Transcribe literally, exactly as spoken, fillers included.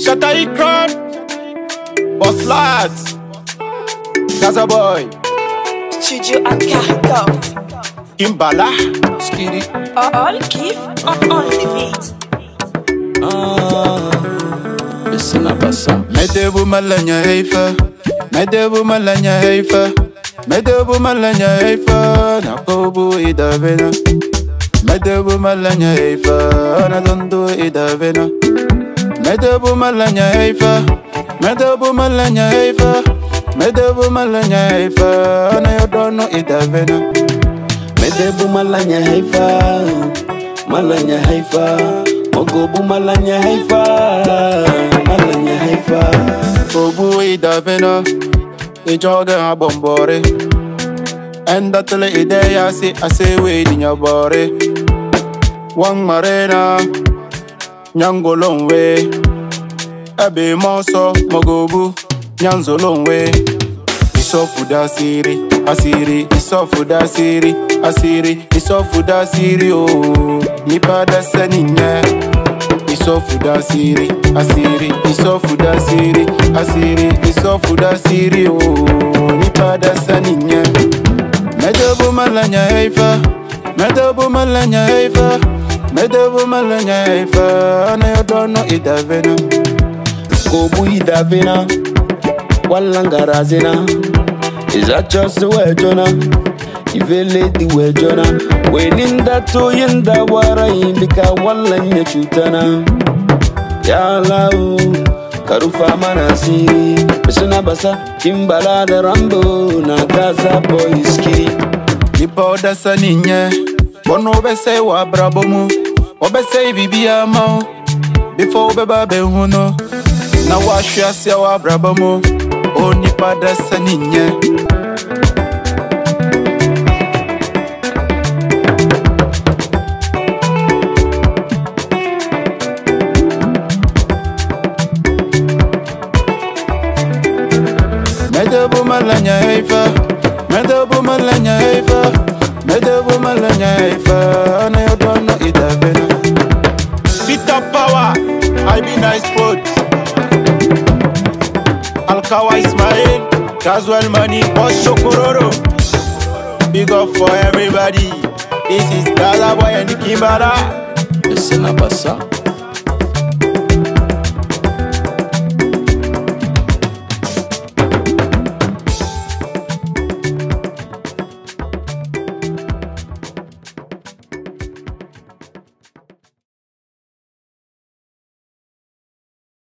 Shatta Ikran, Boss Lads, Gaza Boy, Studio Akariko, Kimbala, Skitty. all give on the beat. Listen up, Asa. Medebu malanya heifa, Medebu malanya heifa, Medebu malanya heifa, Nakobu idavena, Medebu malanya heifa, Nadondo idavena, Medebu malanya heifa, Medebu malanya heifa, Medebu malanya heifa, Nayodono idavena. Medebu malanya haifa, malanya haifa, Mogobu malanya haifa, malanya haifa. Obu idavena, Ijoga abombore, Enda tele ideya si ase we dinya bore. Wang marena, Nyangolonwe, Ebe monso, Mogobu, Nyanzolonwe. Isofuda siri, asiri, isofuda siri, asiri, isofuda siri oh. Nipa da seninya. Isofuda siri, asiri, isofuda siri, asiri, isofuda siri oh. Nipa da seninya. Medebu malanya heifa, Medebu malanya heifa, Medebu malanya heifa, Anayodono idavena. Gobu idavena, Walangarazena. Is that just the way, Jonah? Ivele the way, Jonah. When in that to in the water, indika walanya chutana. Yala, Karufa Manasi, Pesona Basa, Kimbala the Rambo, na Gaza Boy Skitty. Nipa da saninya, Bono bese wa brabomu, Obese bibia mau, Before beba behuno, Na washia siya wa brabomu, O nipa da saninya. Medebu malanya heifa, Medebu malanya heifa, Medebu malanya heifa, Anayodono idavena. Sita Power, I be nice food. Alkawa Ismail, Casual Money, Boss Chokororo. Big up for everybody. This is Gaza Boy and Kimbala. Listen up, Asa.